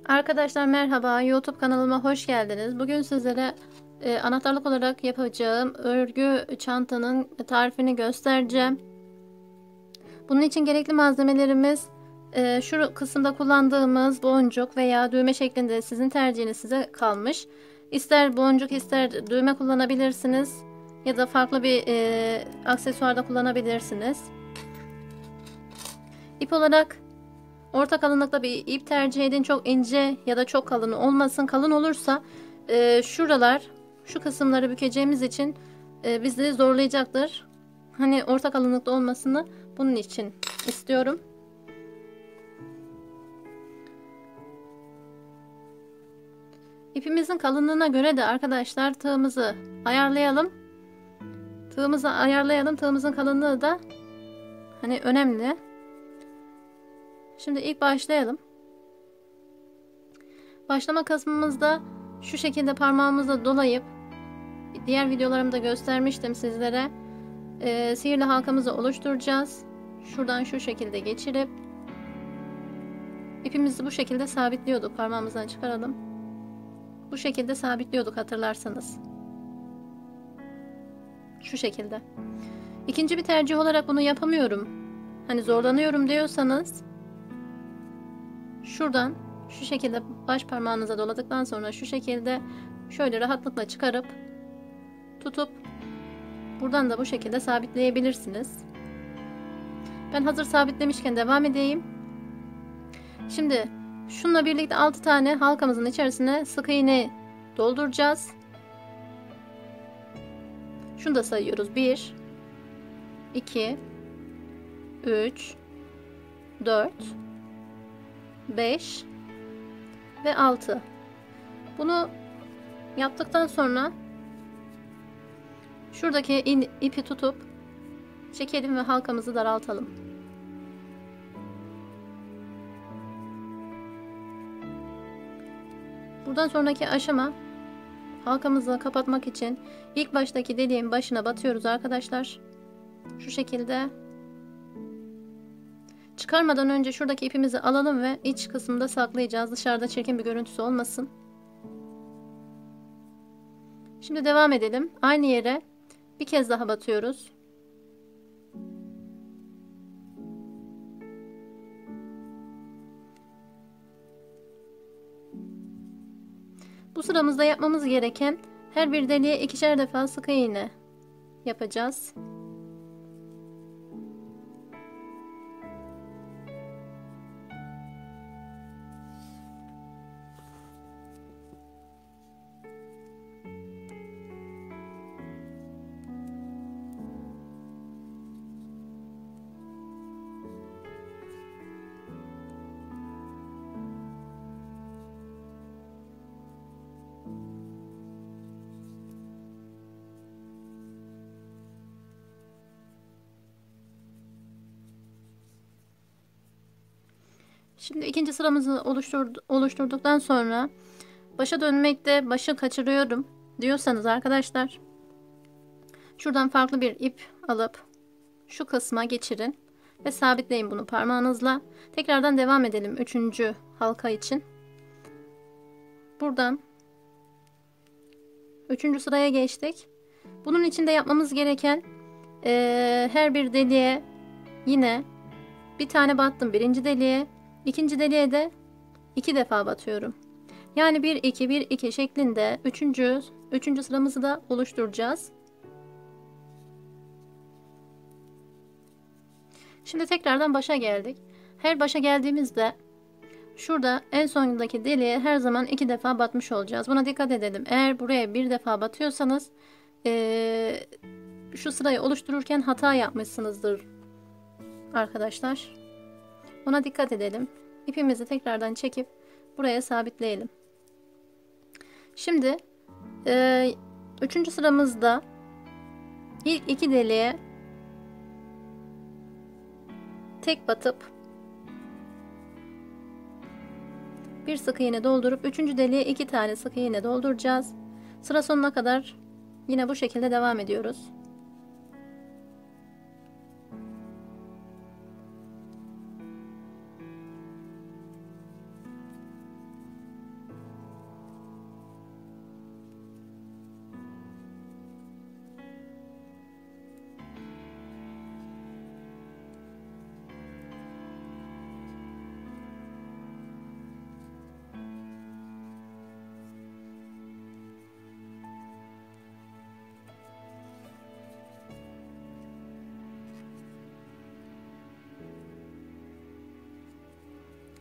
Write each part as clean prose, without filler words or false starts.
Arkadaşlar merhaba, YouTube kanalıma hoş geldiniz. Bugün sizlere anahtarlık olarak yapacağım örgü çantanın tarifini göstereceğim. Bunun için gerekli malzemelerimiz şu kısımda kullandığımız boncuk veya düğme şeklinde, sizin tercihiniz, size kalmış. İster boncuk ister düğme kullanabilirsiniz ya da farklı bir aksesuar da kullanabilirsiniz. İp olarak orta kalınlıkta bir ip tercih edin. Çok ince ya da çok kalın olmasın. Kalın olursa şuralar, şu kısımları bükeceğimiz için bizi zorlayacaktır. Hani orta kalınlıkta olmasını bunun için istiyorum. İpimizin kalınlığına göre de arkadaşlar tığımızı ayarlayalım. Tığımızın kalınlığı da hani önemli. Şimdi ilk başlayalım. Başlama kısmımızda şu şekilde parmağımızla dolayıp, diğer videolarımda göstermiştim sizlere, sihirli halkamızı oluşturacağız. Şuradan şu şekilde geçirip ipimizi bu şekilde sabitliyorduk. Parmağımızdan çıkaralım. Bu şekilde sabitliyorduk, hatırlarsanız. Şu şekilde. İkinci bir tercih olarak bunu yapamıyorum, hani zorlanıyorum diyorsanız, şuradan şu şekilde baş parmağınıza doladıktan sonra şu şekilde şöyle rahatlıkla çıkarıp tutup buradan da bu şekilde sabitleyebilirsiniz. Ben hazır sabitlemişken devam edeyim. Şimdi şununla birlikte 6 tane halkamızın içerisine sık iğne dolduracağız. Şunu da sayıyoruz. 1 2 3 4 5 ve 6. Bunu yaptıktan sonra şuradaki ipi tutup çekelim ve halkamızı daraltalım. Buradan sonraki aşama, halkamızı kapatmak için ilk baştaki deliğin başına batıyoruz arkadaşlar. Şu şekilde. Çıkarmadan önce şuradaki ipimizi alalım ve iç kısımda saklayacağız. Dışarıda çirkin bir görüntüsü olmasın. Şimdi devam edelim. Aynı yere bir kez daha batıyoruz. Bu sıramızda yapmamız gereken, her bir deliğe ikişer defa sık iğne yapacağız. Şimdi ikinci sıramızı oluşturduktan sonra başa dönmekte, başı kaçırıyorum diyorsanız arkadaşlar, şuradan farklı bir ip alıp şu kısma geçirin ve sabitleyin bunu parmağınızla. Tekrardan devam edelim 3. halka için. Buradan 3. sıraya geçtik. Bunun için de yapmamız gereken, her bir deliğe yine bir tane battım birinci deliğe, ikinci deliğe de 2 defa batıyorum. Yani 1 2 1 2 şeklinde 3. sıramızı da oluşturacağız. Şimdi tekrardan başa geldik. Her başa geldiğimizde şurada en sondaki deliğe her zaman 2 defa batmış olacağız. Buna dikkat edelim. Eğer buraya bir defa batıyorsanız şu sırayı oluştururken hata yapmışsınızdır arkadaşlar. Ona dikkat edelim. İpimizi tekrardan çekip buraya sabitleyelim. Şimdi 3. sıramızda ilk 2 deliğe tek batıp bir sık iğne doldurup 3. deliğe 2 tane sık iğne dolduracağız. Sıra sonuna kadar yine bu şekilde devam ediyoruz.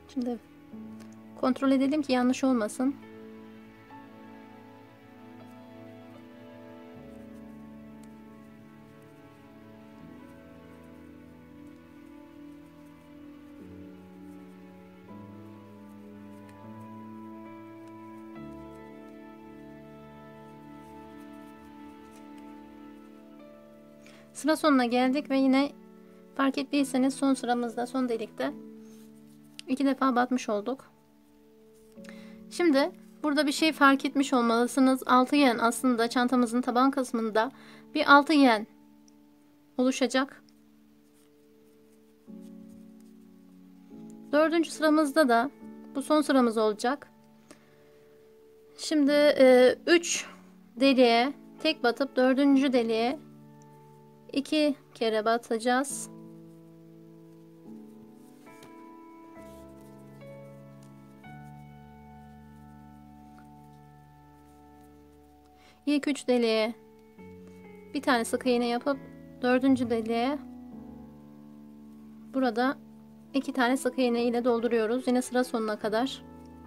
Şimdi kontrol edelim ki yanlış olmasın. Sıra sonuna geldik ve yine fark ettiyseniz son sıramızda, son delikte 2 defa batmış olduk. Şimdi burada bir şey fark etmiş olmalısınız. Altıgen aslında çantamızın taban kısmında bir altıgen oluşacak. Dördüncü sıramızda da bu son sıramız olacak. Şimdi 3 deliğe tek batıp dördüncü deliğe 2 kere batacağız. İlk 3 deliğe bir tane sık iğne yapıp dördüncü deliğe burada 2 tane sık iğne ile dolduruyoruz. Yine sıra sonuna kadar.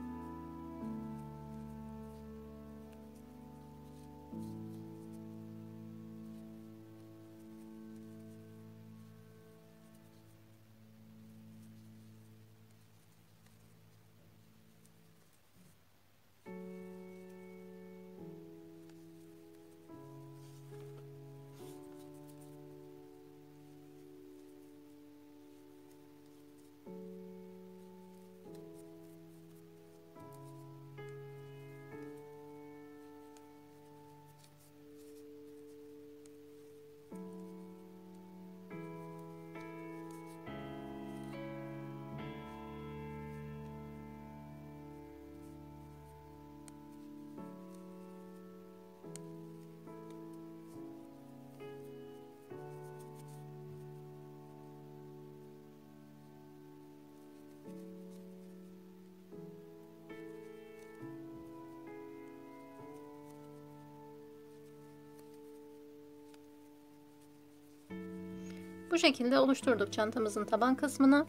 Bu şekilde oluşturduk çantamızın taban kısmını.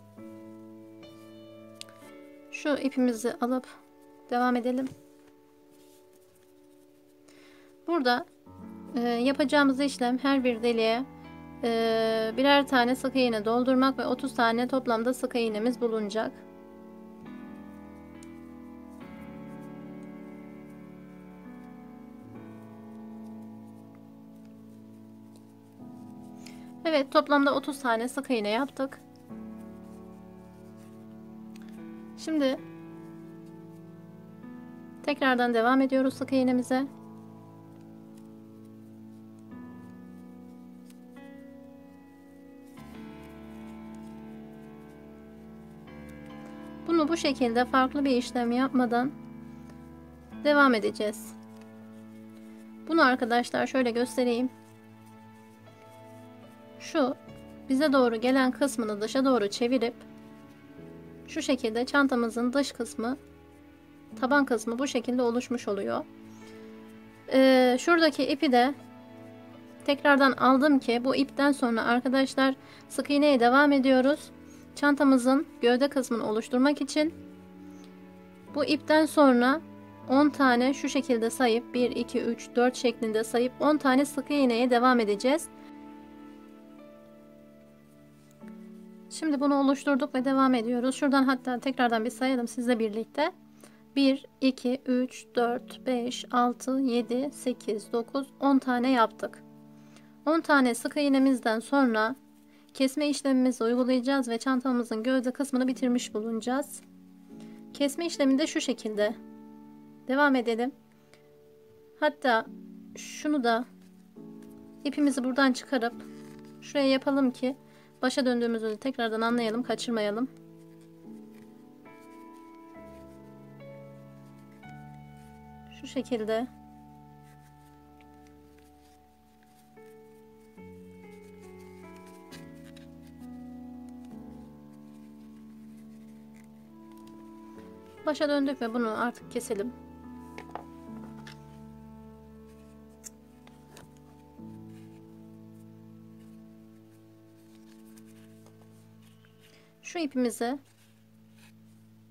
Şu ipimizi alıp devam edelim. Burada yapacağımız işlem her bir deliğe birer tane sık iğne doldurmak ve 30 tane toplamda sık iğnemiz bulunacak. Evet, toplamda 30 tane sık iğne yaptık. Şimdi tekrardan devam ediyoruz sık iğnemize. Bunu bu şekilde farklı bir işlem yapmadan devam edeceğiz. Bunu arkadaşlar şöyle göstereyim. Şu bize doğru gelen kısmını dışa doğru çevirip şu şekilde çantamızın dış kısmı, taban kısmı bu şekilde oluşmuş oluyor. Şuradaki ipi de tekrardan aldım ki bu ipten sonra arkadaşlar sık iğneye devam ediyoruz. Çantamızın gövde kısmını oluşturmak için bu ipten sonra 10 tane şu şekilde sayıp 1, 2, 3, 4 şeklinde sayıp 10 tane sık iğneye devam edeceğiz. Şimdi bunu oluşturduk ve devam ediyoruz. Şuradan hatta tekrardan bir sayalım sizle birlikte. 1, 2, 3, 4, 5, 6, 7, 8, 9, 10 tane yaptık. 10 tane sık iğnemizden sonra kesme işlemimizi uygulayacağız ve çantamızın gövde kısmını bitirmiş bulunacağız. Kesme işlemi de şu şekilde. Devam edelim. Hatta şunu da ipimizi buradan çıkarıp şuraya yapalım ki başa döndüğümüzü tekrardan anlayalım, kaçırmayalım. Şu şekilde. Başa döndük ve bunu artık keselim. Şu ipimizi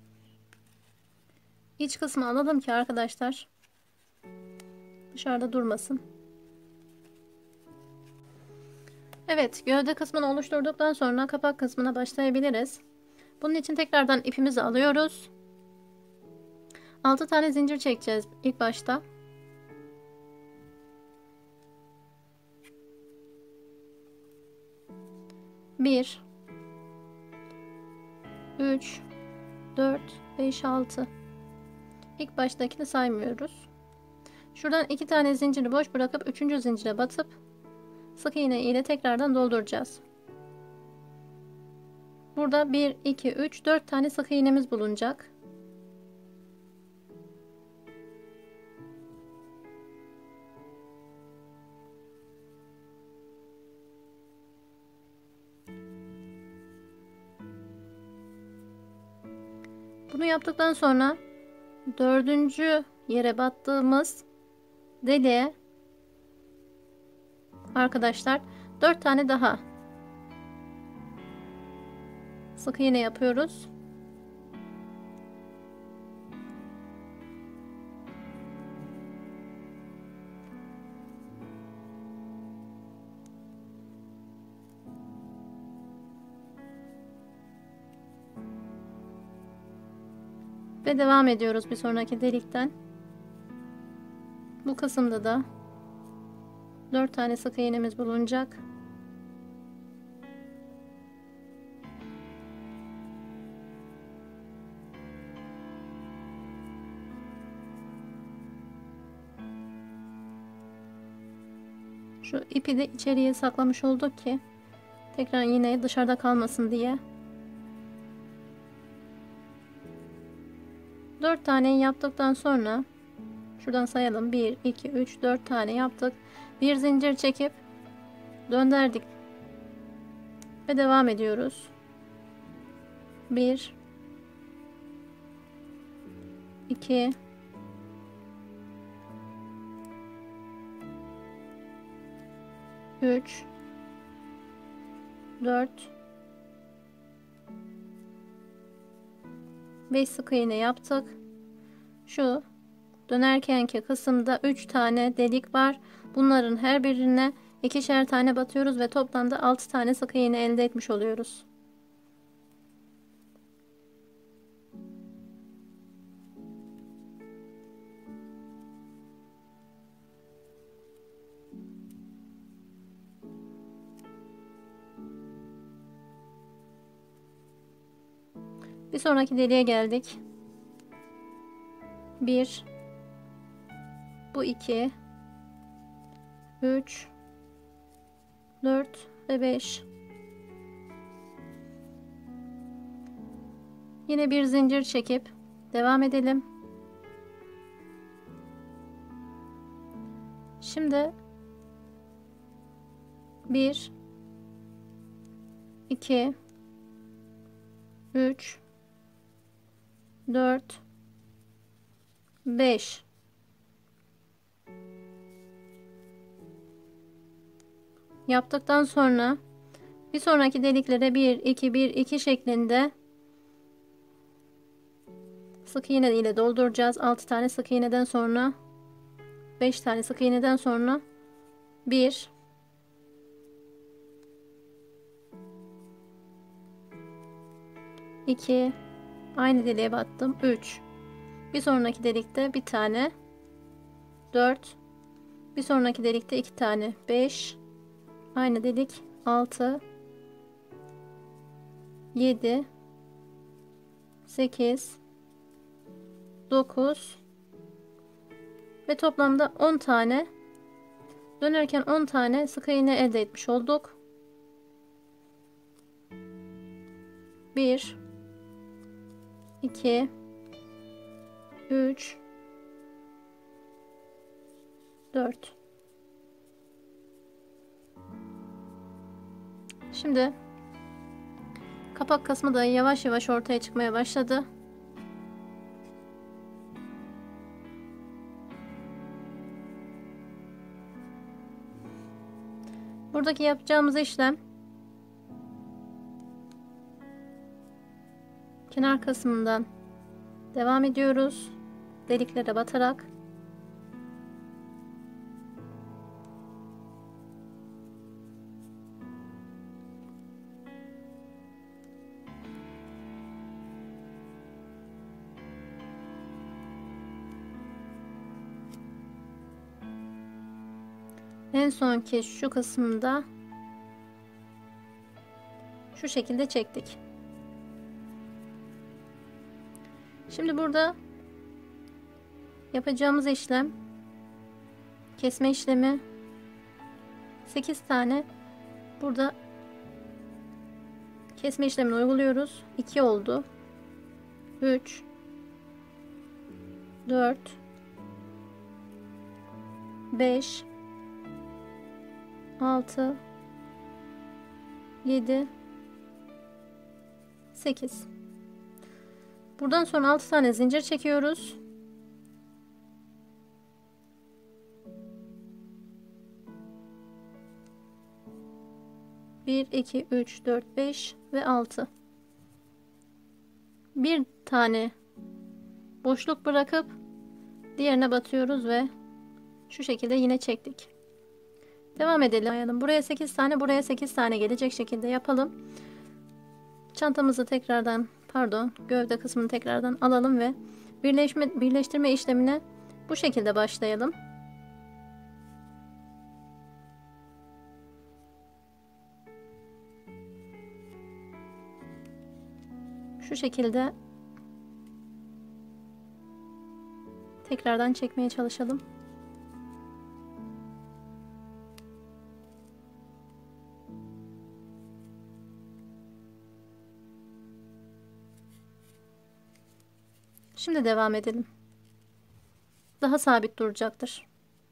iç kısmı alalım ki arkadaşlar dışarıda durmasın. Evet, gövde kısmını oluşturduktan sonra kapak kısmına başlayabiliriz. Bunun için tekrardan ipimizi alıyoruz. 6 tane zincir çekeceğiz ilk başta. Bir, 3, 4, 5, 6. İlk baştakini saymıyoruz. Şuradan 2 tane zinciri boş bırakıp 3. zincire batıp sık iğne ile tekrardan dolduracağız. Burada 1, 2, 3, 4 tane sık iğnemiz bulunacak. Bunu yaptıktan sonra 4. yere battığımız deliğe arkadaşlar 4 tane daha sık iğne yapıyoruz. Ve devam ediyoruz bir sonraki delikten. Bu kısımda da 4 tane sık iğnemiz bulunacak. Şu ipi de içeriye saklamış olduk ki tekrar yine dışarıda kalmasın diye. 4 tane yaptıktan sonra şuradan sayalım. 1, 2, 3, 4 tane yaptık. Bir zincir çekip döndürdük ve devam ediyoruz. 1, 2, 3, 4, 5 sık iğne yaptık. Şu dönerkenki kısımda 3 tane delik var. Bunların her birine ikişer tane batıyoruz ve toplamda 6 tane sık iğne elde etmiş oluyoruz. Bir sonraki deliğe geldik. 1, bu 2, 3, 4 ve 5. Yine bir zincir çekip devam edelim. Şimdi 1, 2, 3, 4, 5. Yaptıktan sonra bir sonraki deliklere 1, 2, 1, 2 şeklinde sık iğne ile dolduracağız. 6 tane sık iğneden sonra 5 tane sık iğneden sonra 1, 2, aynı deliğe battım. 3, bir sonraki delikte bir tane, 4, bir sonraki delikte 2 tane, 5, aynı delik, 6, 7, 8, 9 ve toplamda 10 tane dönerken 10 tane sık iğne elde etmiş olduk. 1, 2, 3, 4. Şimdi kapak kısmı da yavaş yavaş ortaya çıkmaya başladı. Buradaki yapacağımız işlem kenar kısmından devam ediyoruz. deliklere batarak en sonki şu kısımda şu şekilde çektik. Şimdi burada yapacağımız işlem kesme işlemi. 8 tane burada kesme işlemini uyguluyoruz. 2 oldu. 3 4 5 6 7 8. Buradan sonra 6 tane zincir çekiyoruz. Bir, 2, 3, 4, 5 ve 6. Bir tane boşluk bırakıp diğerine batıyoruz ve şu şekilde yine çektik. Devam edelim. Buraya 8 tane, buraya 8 tane gelecek şekilde yapalım. Çantamızı tekrardan, gövde kısmını tekrardan alalım ve birleştirme işlemine bu şekilde başlayalım. Şu şekilde tekrardan çekmeye çalışalım. Şimdi devam edelim. Daha sabit duracaktır.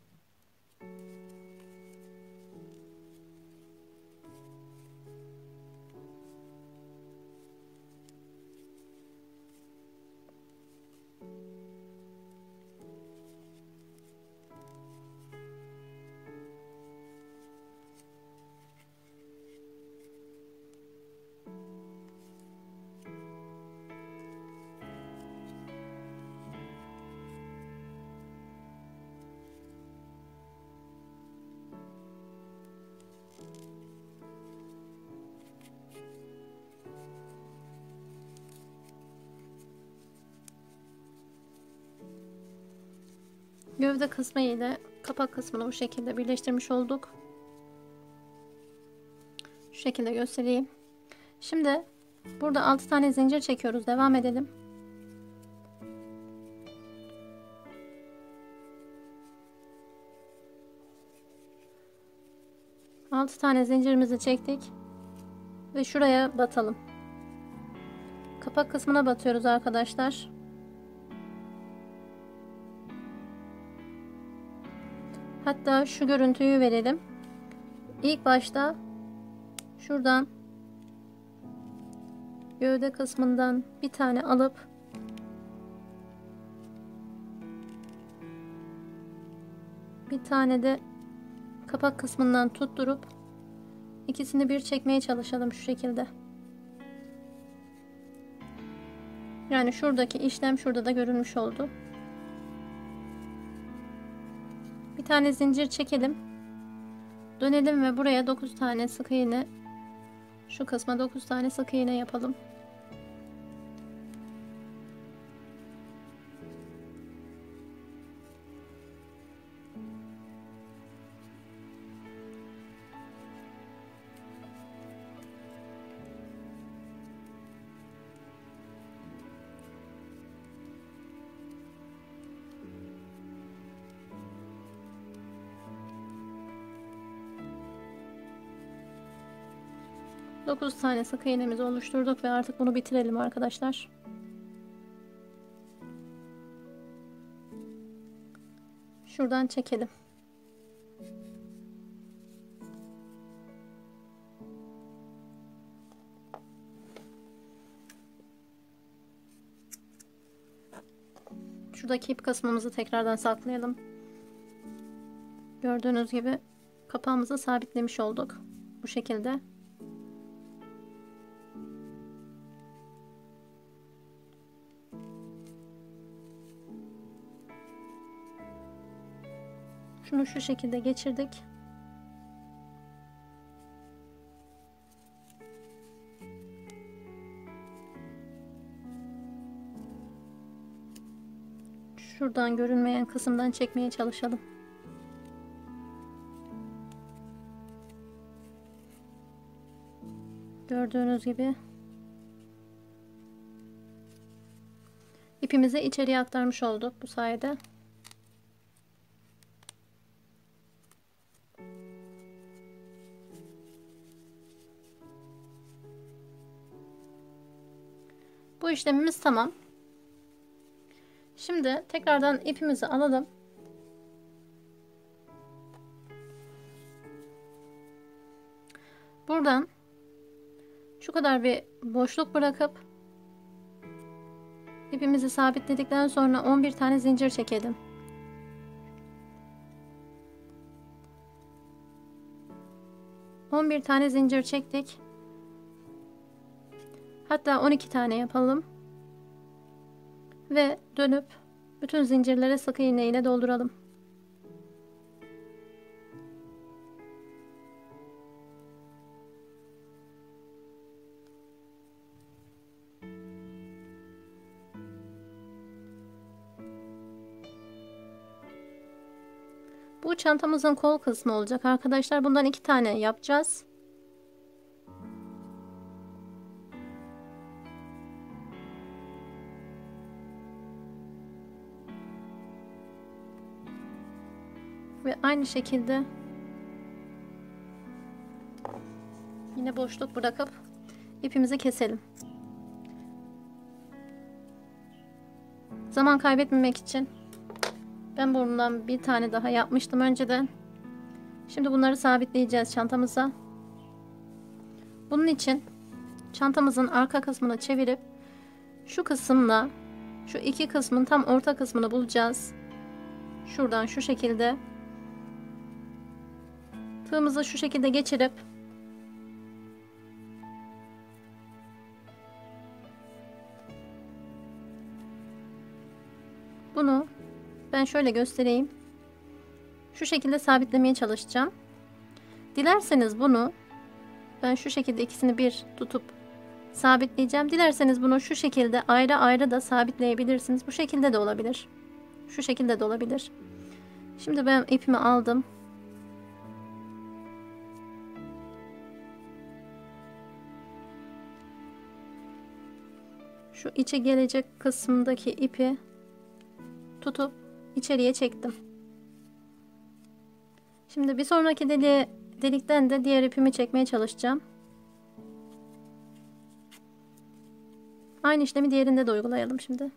Gövde kısmı ile kapak kısmını bu şekilde birleştirmiş olduk. Şu şekilde göstereyim. Şimdi burada 6 tane zincir çekiyoruz. Devam edelim. Altı tane zincirimizi çektik ve şuraya batalım. Kapak kısmına batıyoruz arkadaşlar. Hatta şu görüntüyü verelim. İlk başta şuradan gövde kısmından bir tane alıp bir tane de kapak kısmından tutturup ikisini bir çekmeye çalışalım şu şekilde. Yani şuradaki işlem şurada da görülmüş oldu. Bir tane zincir çekelim. Dönelim ve buraya 9 tane sık iğne, şu kısma 9 tane sık iğne yapalım. Dokuz tane sık iğnemizi oluşturduk ve artık bunu bitirelim arkadaşlar. Şuradan çekelim. Şuradaki ip kısmımızı tekrardan saklayalım. Gördüğünüz gibi kapağımızı sabitlemiş olduk. Bu şekilde. Şunu şu şekilde geçirdik. Şuradan görünmeyen kısımdan çekmeye çalışalım. Gördüğünüz gibi ipimizi içeriye aktarmış olduk bu sayede. Bu işlemimiz tamam. Şimdi tekrardan ipimizi alalım. Buradan şu kadar bir boşluk bırakıp ipimizi sabitledikten sonra 11 tane zincir çekelim. ...11 tane zincir çektik. Hatta 12 tane yapalım. Ve dönüp bütün zincirlere sık iğne ile dolduralım. Bu çantamızın kol kısmı olacak arkadaşlar. Bundan 2 tane yapacağız. Ve aynı şekilde yine boşluk bırakıp ipimizi keselim. Zaman kaybetmemek için ben bundan bir tane daha yapmıştım önceden. Şimdi bunları sabitleyeceğiz çantamıza. Bunun için çantamızın arka kısmını çevirip şu kısımla şu iki kısmın tam orta kısmını bulacağız. Şuradan şu şekilde tığımızı şu şekilde geçirip bunu ben şöyle göstereyim. Şu şekilde sabitlemeye çalışacağım. Dilerseniz bunu ben şu şekilde ikisini bir tutup sabitleyeceğim. Dilerseniz bunu şu şekilde ayrı ayrı da sabitleyebilirsiniz. Bu şekilde de olabilir. Şu şekilde de olabilir. Şimdi ben ipimi aldım. Şu içe gelecek kısımdaki ipi tutup içeriye çektim. Şimdi bir sonraki delikten de diğer ipimi çekmeye çalışacağım. Aynı işlemi diğerinde de uygulayalım şimdi.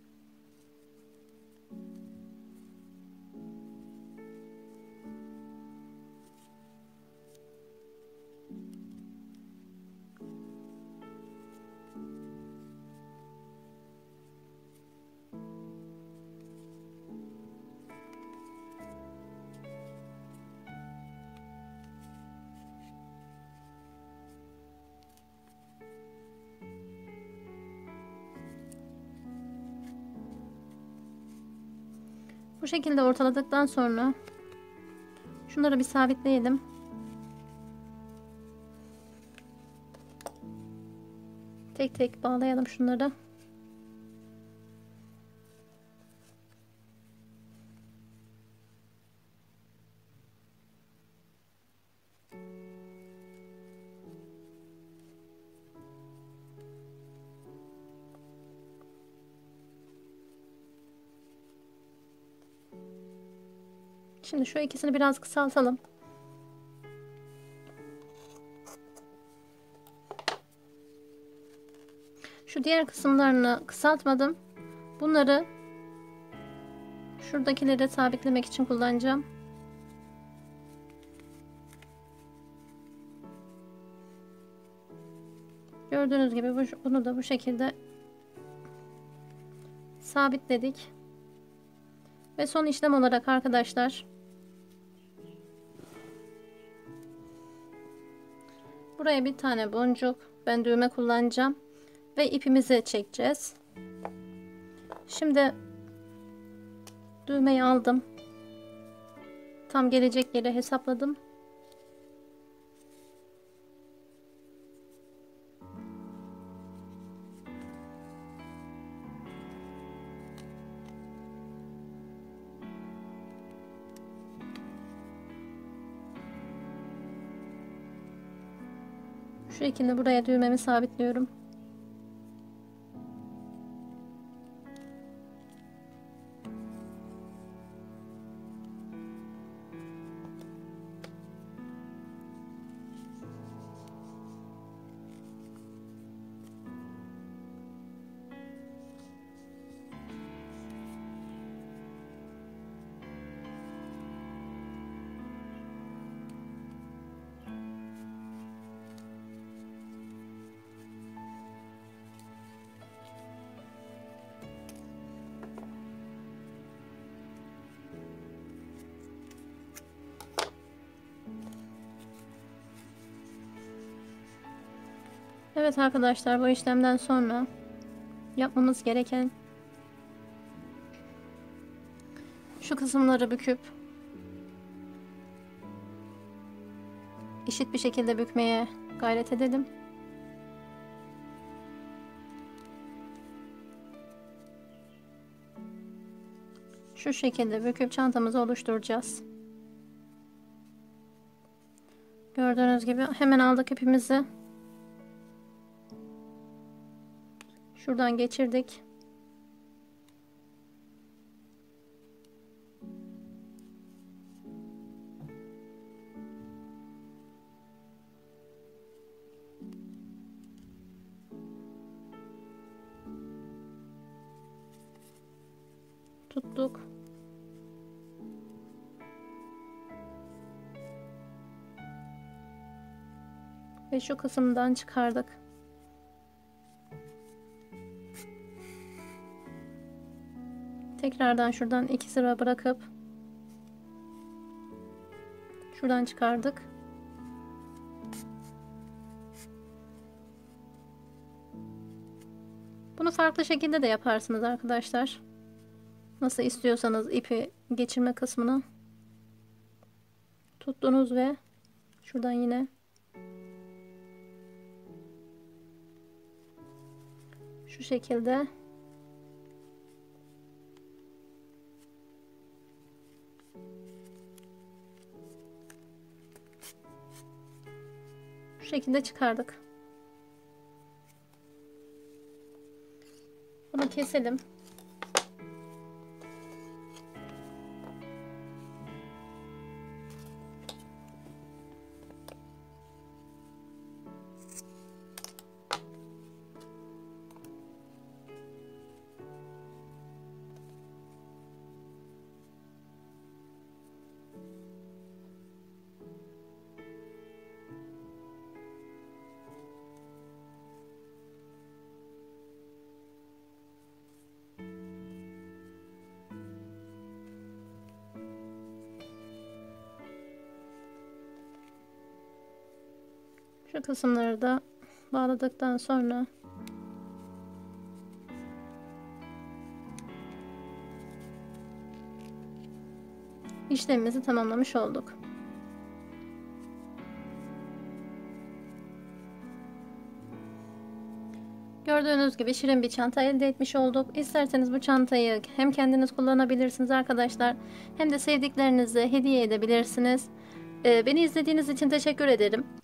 Bu şekilde ortaladıktan sonra şunları bir sabitleyelim. Tek tek bağlayalım şunları. Şimdi şu ikisini biraz kısaltalım. Şu diğer kısımlarını kısaltmadım. Bunları şuradakileri sabitlemek için kullanacağım. Gördüğünüz gibi bunu da bu şekilde sabitledik. Ve son işlem olarak arkadaşlar buraya bir tane boncuk, ben düğme kullanacağım ve ipimizi çekeceğiz. Şimdi düğmeyi aldım. Tam gelecek yere hesapladım. Şu şekilde buraya düğmemi sabitliyorum. Evet arkadaşlar, bu işlemden sonra yapmamız gereken şu kısımları büküp eşit bir şekilde bükmeye gayret edelim. Şu şekilde büküp çantamızı oluşturacağız. Gördüğünüz gibi hemen aldık ipimizi. Şuradan geçirdik. Tuttuk. Ve şu kısımdan çıkardık. Tekrardan şuradan 2 sıra bırakıp şuradan çıkardık. Bunu farklı şekilde de yaparsınız arkadaşlar. Nasıl istiyorsanız ipi geçirme kısmını tuttunuz ve şuradan yine şu şekilde çıkardık. Bunu keselim. Şu kısımları da bağladıktan sonra işlemimizi tamamlamış olduk. Gördüğünüz gibi şirin bir çanta elde etmiş olduk. İsterseniz bu çantayı hem kendiniz kullanabilirsiniz arkadaşlar, hem de sevdiklerinize hediye edebilirsiniz. Beni izlediğiniz için teşekkür ederim.